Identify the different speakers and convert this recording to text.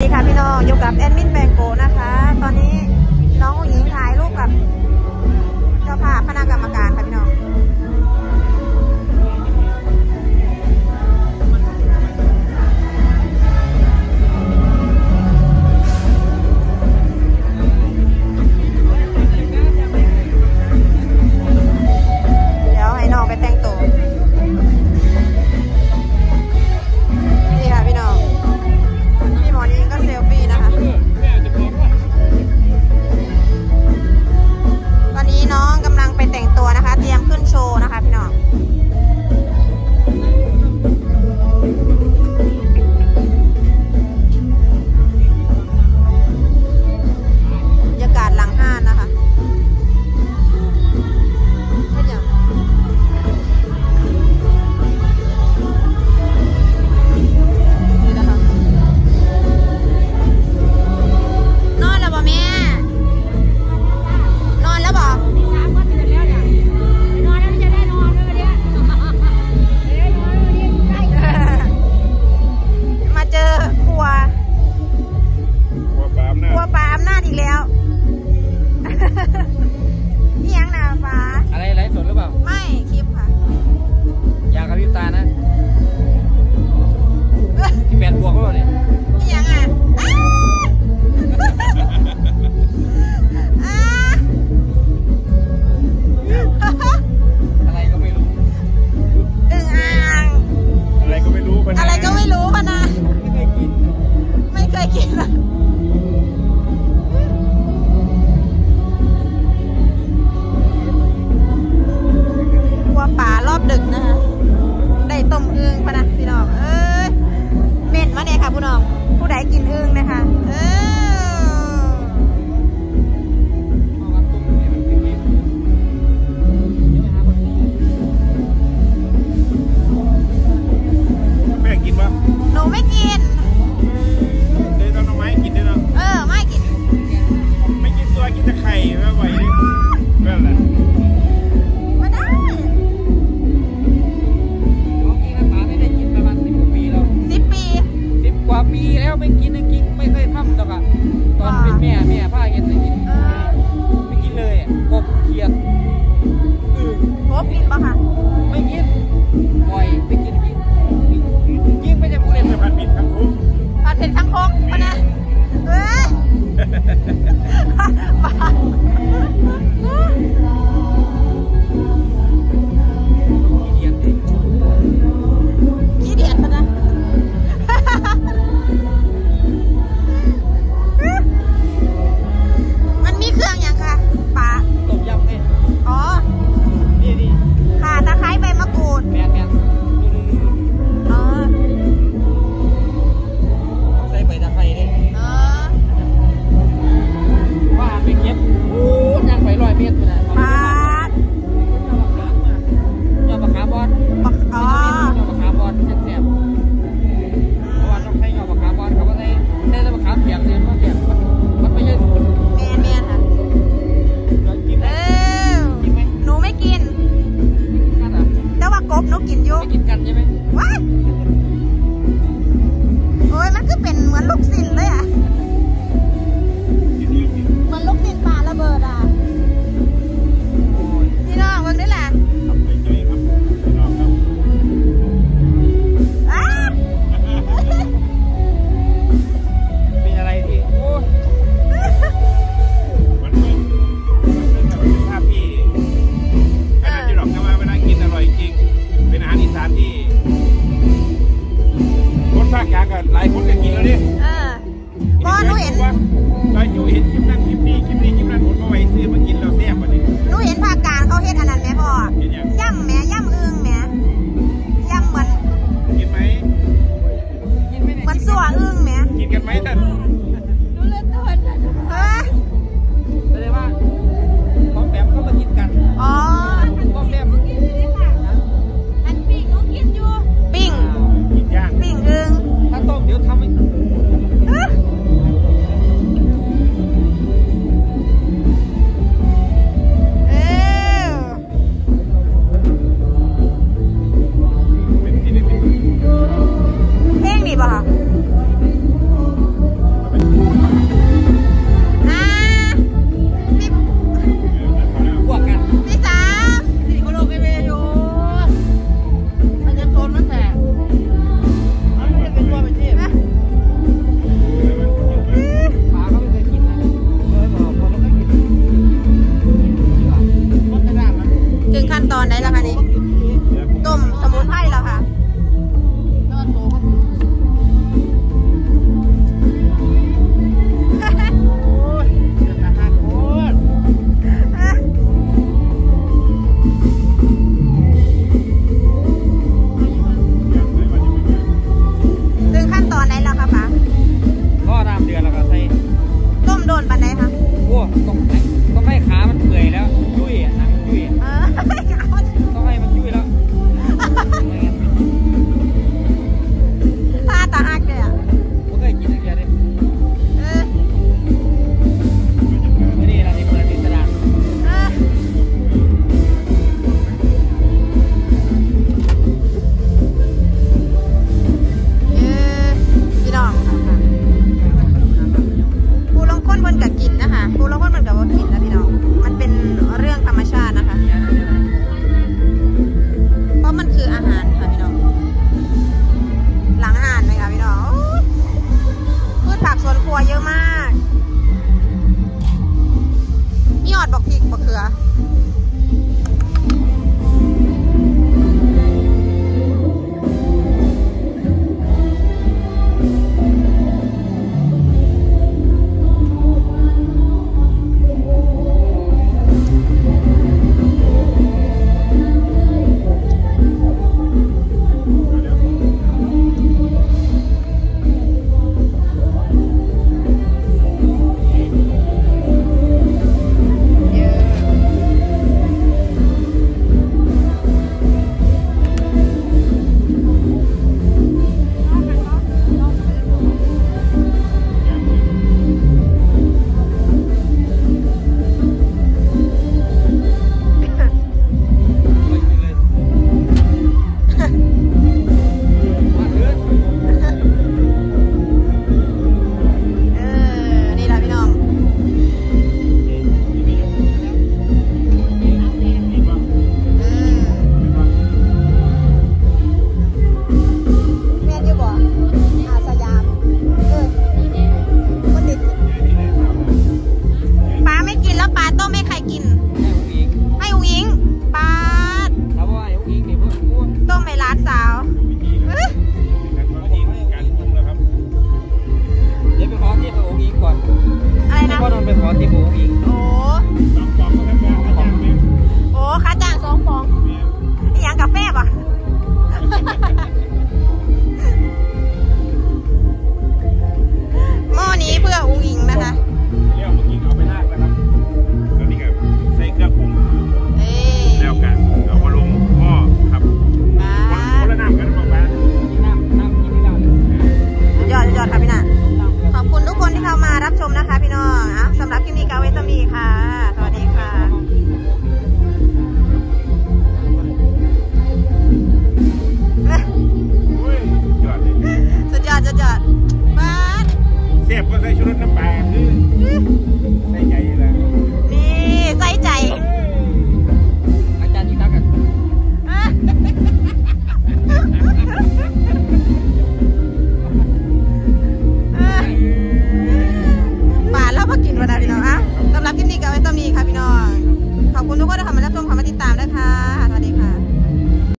Speaker 1: ค่ะพี่น้องอยู่กับแอดมินแบงโกนะคะตอนนี้น้องหญิงถ่ายรูปกับเจ้าภาพคณะกรรมการค่ะพี่น้องเดี๋ยวให้น้องไปแต่งตัวนี่ค่ะพี่น้องพี่หมอนี้ก็เซลฟี่นะคะตอนนี้น้องกำลังไปแต่งตัวนะคะเตรียมขึ้นโชว์นะคะพี่น้องบรรยากาศหลังห้านนะคะเป็นอย่างนี่นะคะนอนแล้วบ่แม่นอนแล้วบ่มาเจอครัวปลาอำนาจอีกแล้วนี่ยังนะปลา
Speaker 2: อะไรไลฟ์สดหรือเปล่า
Speaker 1: ไม่คลิปค่ะ
Speaker 2: อยากกระพริบตานะ18 บวกก็เลย
Speaker 1: นี่ยังอ่ะ
Speaker 2: อะไรก็ไม่รู้
Speaker 1: อึ่งอ่าง
Speaker 3: อะไรก็ไม่รู้ปะนะ
Speaker 1: อะไรก็ไม่รู้ปะนะไม่เคยกินอะครัวป่ารอบดึกนะคะได้ต้มอึ่งปะนะพี่น้องเอ้ยเม่นมาเนี่ยค่ะพี่น้องผู้ใดกินอึ่งนะคะ
Speaker 3: แม่กินปะ
Speaker 1: หนูไม่กิน
Speaker 3: เดี๋ยวน้องไม้กินด้วยเนาะ
Speaker 1: ไม่กิน
Speaker 3: ไม่กินตัวกินแต่ไข่ไม่ไหวนั่นแหละ
Speaker 1: ไม่ได้
Speaker 2: น้องกินน้ำปลาไม่ได้กินประมาณ10 กว่าปีแล้ว
Speaker 1: 10 ปี
Speaker 2: 10 กว่าปีแล้วไม่กินไม่เคยทำหรอกอะตอนเป็นแม่ผ้าเย็นเลยกินไม่กินเลยกบเขียด
Speaker 1: โหกินปะคะ
Speaker 2: ไม่กินปล่อยไม่กินยิ่งไม่จะพูดเลย
Speaker 3: จะผัดผิดทั้งคู่
Speaker 1: ผัดเผ็ดทั้งคกปะนะปลาขี้เดียดปะนะมันมีเครื่องอย่างค่ะปลา
Speaker 2: ต้มยำเนี่ย
Speaker 1: อ๋อ
Speaker 2: นี่
Speaker 1: ข่าตะไคร้ใบมะกรูด
Speaker 2: แมน
Speaker 1: อ๋อ
Speaker 2: ใส่ใบตะไคร้เนี่ยว่าไปเก็บยังไป100 เมตรนะ
Speaker 1: ปลา
Speaker 2: ยอดมะขามบอล
Speaker 1: อ๋อย
Speaker 2: อดมะขามบอลแซ่บเพราะว่าต้องใช้ยอดมะขามบอลเขาก็ได้มะขามเปียกเนี่ยมันไม่ใช่
Speaker 1: แมนค่ะหนูไม่กินแต่ว่ากบหนูกินอยู่
Speaker 2: ไม่กินกันใช่ไหม
Speaker 1: ว้ายโอ้ยมันก็เป็นเหมือนลูกศิลเลยอ่ะเหมือนลูกศิลปลาระเบิดอ่ะพี่น้องเบิ่งได้แหละ
Speaker 2: เป็นอะไรที่โอ้
Speaker 3: มันเป็นภาพที่ขนาดที่หลอกกันว่าเวลากินอร่อยจริงเป็นอาหารอีสานที่คนภาคกลางกับหลายคนก็กินแล้วดิ
Speaker 1: ผักสวนครัวเยอะมากนี่อดบอกพริกบอกเขือ
Speaker 3: เสียบก็ใส่